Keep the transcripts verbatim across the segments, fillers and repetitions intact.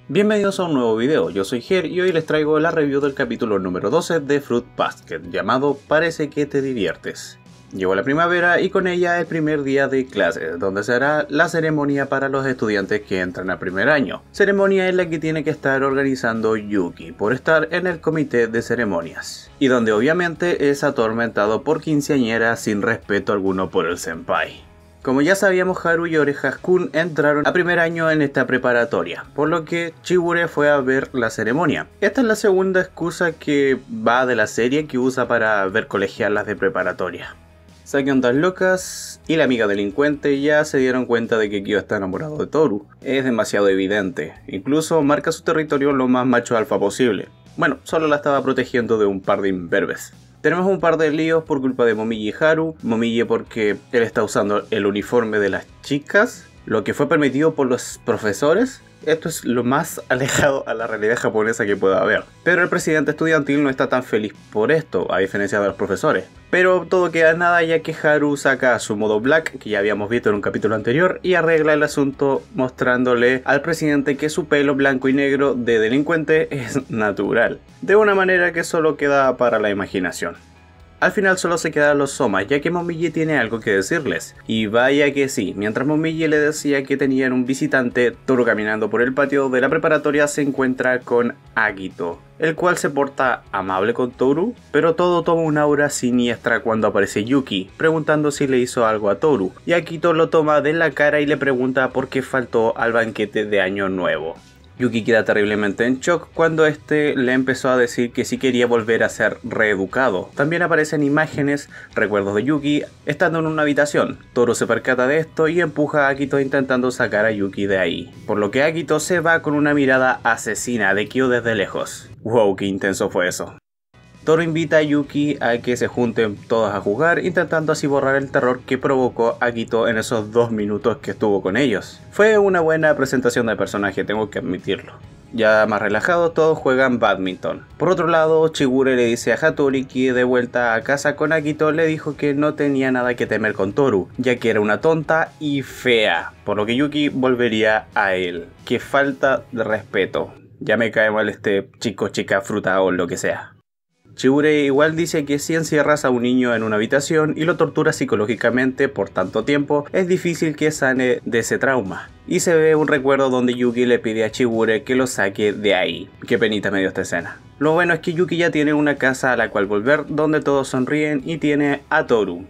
Bienvenidos a un nuevo video, yo soy Ger y hoy les traigo la review del capítulo número doce de Fruit Basket, llamado Parece que te diviertes. Llegó la primavera y con ella el primer día de clases, donde será la ceremonia para los estudiantes que entran a primer año. Ceremonia en la que tiene que estar organizando Yuki, por estar en el comité de ceremonias. Y donde obviamente es atormentado por quinceañeras sin respeto alguno por el senpai. Como ya sabíamos, Haru y Orejas-kun entraron a primer año en esta preparatoria, por lo que Chigure fue a ver la ceremonia. Esta es la segunda excusa que va de la serie que usa para ver colegialas de preparatoria. Saki andas locas y la amiga delincuente ya se dieron cuenta de que Kyo está enamorado de Toru. Es demasiado evidente, incluso marca su territorio lo más macho alfa posible. Bueno, solo la estaba protegiendo de un par de imberbes. Tenemos un par de líos por culpa de Momiji y Haru. Momiji porque él está usando el uniforme de las chicas, lo que fue permitido por los profesores. Esto es lo más alejado a la realidad japonesa que pueda haber. Pero el presidente estudiantil no está tan feliz por esto, a diferencia de los profesores. Pero todo queda en nada ya que Haru saca su modo black, que ya habíamos visto en un capítulo anterior, y arregla el asunto mostrándole al presidente que su pelo blanco y negro de delincuente es natural. De una manera que solo queda para la imaginación. Al final solo se quedan los somas, ya que Momiji tiene algo que decirles. Y vaya que sí, mientras Momiji le decía que tenían un visitante, Toru caminando por el patio de la preparatoria se encuentra con Akito, el cual se porta amable con Toru, pero todo toma un aura siniestra cuando aparece Yuki, preguntando si le hizo algo a Toru, y Akito lo toma de la cara y le pregunta por qué faltó al banquete de Año Nuevo. Yuki queda terriblemente en shock cuando este le empezó a decir que sí quería volver a ser reeducado. También aparecen imágenes, recuerdos de Yuki, estando en una habitación. Toru se percata de esto y empuja a Akito intentando sacar a Yuki de ahí, por lo que Akito se va con una mirada asesina de Kyo desde lejos. Wow, qué intenso fue eso. Toru invita a Yuki a que se junten todos a jugar, intentando así borrar el terror que provocó Akito en esos dos minutos que estuvo con ellos. Fue una buena presentación de personaje, tengo que admitirlo. Ya más relajados, todos juegan badminton. Por otro lado, Chigure le dice a Hattori que de vuelta a casa con Akito le dijo que no tenía nada que temer con Toru, ya que era una tonta y fea, por lo que Yuki volvería a él. Qué falta de respeto. Ya me cae mal este chico, chica, fruta o lo que sea. Chigure igual dice que si encierras a un niño en una habitación y lo torturas psicológicamente por tanto tiempo, es difícil que sane de ese trauma. Y se ve un recuerdo donde Yuki le pide a Chigure que lo saque de ahí. Qué penita me dio esta escena. Lo bueno es que Yuki ya tiene una casa a la cual volver donde todos sonríen y tiene a Toru.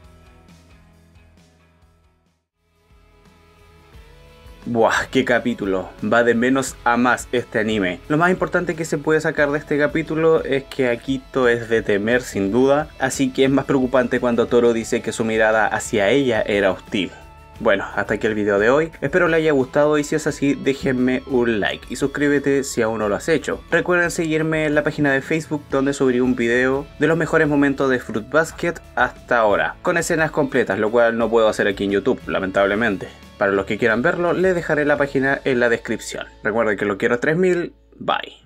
Buah, qué capítulo, va de menos a más este anime. Lo más importante que se puede sacar de este capítulo es que Akito es de temer sin duda, así que es más preocupante cuando Toru dice que su mirada hacia ella era hostil. Bueno, hasta aquí el video de hoy, espero les haya gustado y si es así déjenme un like y suscríbete si aún no lo has hecho. Recuerden seguirme en la página de Facebook donde subiré un video de los mejores momentos de Fruit Basket hasta ahora, con escenas completas, lo cual no puedo hacer aquí en YouTube, lamentablemente. Para los que quieran verlo, les dejaré la página en la descripción. Recuerden que lo quiero tres mil, bye.